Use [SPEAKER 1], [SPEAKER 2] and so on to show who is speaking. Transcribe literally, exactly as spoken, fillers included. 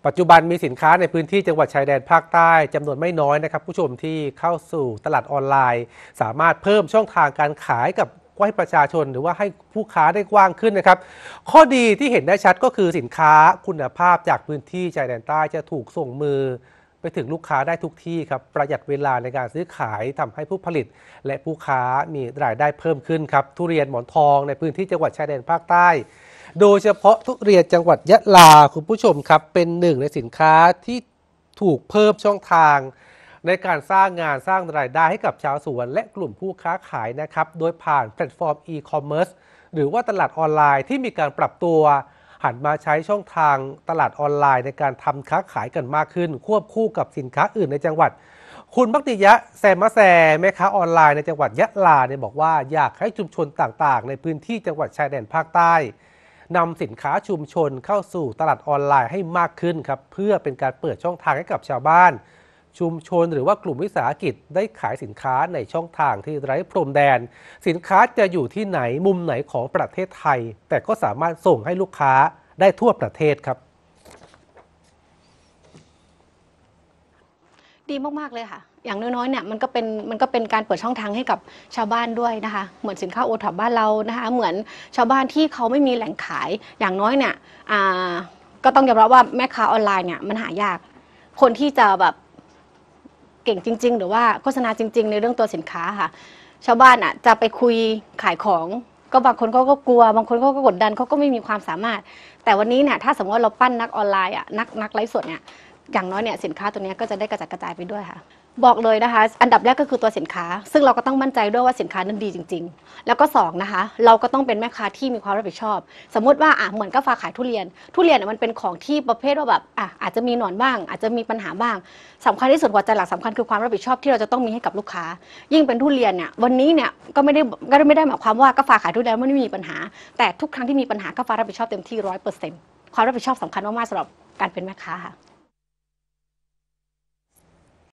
[SPEAKER 1] ปัจจุบันมีสินค้าในพื้นที่จังหวัดชายแดนภาคใต้จำนวนไม่น้อยนะครับผู้ชมที่เข้าสู่ตลาดออนไลน์สามารถเพิ่มช่องทางการขายกับให้ประชาชนหรือว่าให้ผู้ค้าได้กว้างขึ้นนะครับข้อดีที่เห็นได้ชัดก็คือสินค้าคุณภาพจากพื้นที่ชายแดนใต้จะถูกส่งมือไปถึงลูกค้าได้ทุกที่ครับประหยัดเวลาในการซื้อขายทำให้ผู้ผลิตและผู้ค้ามีรายได้เพิ่มขึ้นครับทุเรียนหมอนทองในพื้นที่จังหวัดชายแดนภาคใต้โดยเฉพาะทุเรียนจังหวัดยะลาคุณผู้ชมครับเป็นหนึ่งในสินค้าที่ถูกเพิ่มช่องทางในการสร้างงานสร้างรายได้ให้กับชาวสวนและกลุ่มผู้ค้าขายนะครับโดยผ่านแพลตฟอร์มอีคอมเมิร์ซหรือว่าตลาดออนไลน์ที่มีการปรับตัวหันมาใช้ช่องทางตลาดออนไลน์ในการทำค้าขายกันมากขึ้นควบคู่กับสินค้าอื่นในจังหวัดคุณบักติยะแซมมะแซแม่ค้าออนไลน์ในจังหวัดยะลาเนี่ยบอกว่าอยากให้ชุมชนต่างๆในพื้นที่จังหวัดชายแดนภาคใต้นำสินค้าชุมชนเข้าสู่ตลาดออนไลน์ให้มากขึ้นครับเพื่อเป็นการเปิดช่องทางให้กับชาวบ้านชุมชนหรือว่ากลุ่มวิสาหกิจได้ขายสินค้าในช่องทางที่ไร้พรมแดนสินค้าจะอยู่ที่ไหนมุมไหนของประเทศไทยแต่ก็สามารถส่งให้ลูกค้าได้ทั่วประเทศครับ
[SPEAKER 2] ดีมากๆเลยค่ะอย่างน้อยๆเนี่ยมันก็เป็นมันก็เป็นการเปิดช่องทางให้กับชาวบ้านด้วยนะคะเหมือนสินค้าโอท็อปบ้านเรานะคะเหมือนชาวบ้านที่เขาไม่มีแหล่งขายอย่างน้อยเนี่ยก็ต้องยอมรับว่าแม่ค้าออนไลน์เนี่ยมันหายากคนที่จะแบบเก่งจริงๆหรือว่าโฆษณาจริงๆในเรื่องตัวสินค้าค่ะชาวบ้านอ่ะจะไปคุยขายของก็บางคนเขาก็กลัวบางคนเขาก็กดดันเขาก็ไม่มีความสามารถแต่วันนี้เนี่ยถ้าสมมติว่าเราปั้นนักออนไลน์อ่ะนักนักไลฟ์สดเนี่ยอย่างน้อยเนี่ยสินค้าตัวนี้ก็จะได้กระจัดกระจายไปด้วยค่ะบอกเลยนะคะอันดับแรกก็คือตัวสินค้าซึ่งเราก็ต้องมั่นใจด้วยว่าสินค้านั้นดีจริงๆแล้วก็สองนะคะเราก็ต้องเป็นแม่ค้าที่มีความรับผิดชอบสมมติว่าอ่ะเหมือนกับฟ้าขายทุเรียนทุเรียนเนี่ยมันเป็นของที่ประเภทว่าแบบอ่ะอาจจะมีหนอนบ้างอาจจะมีปัญหาบ้างสำคัญที่สุดหัวใจหลักสำคัญคือความรับผิดชอบที่เราจะต้องมีให้กับลูกค้ายิ่งเป็นทุเรียนเนี่ยวันนี้เนี่ยก็ไม่ได้ก็ไม่ได้หมายความว่าก็ฟ้าขายทุเรียนไม่มีปัญหาแต่ทุกครั้งที่มีปัญหาก็ฟ้ารับผิดชอบเต็มที่ร้อยเปอร์เซ็นต์ความรับผิดชอบสำคัญมากๆสำหรับการเป็นแม่ค้าค่ะ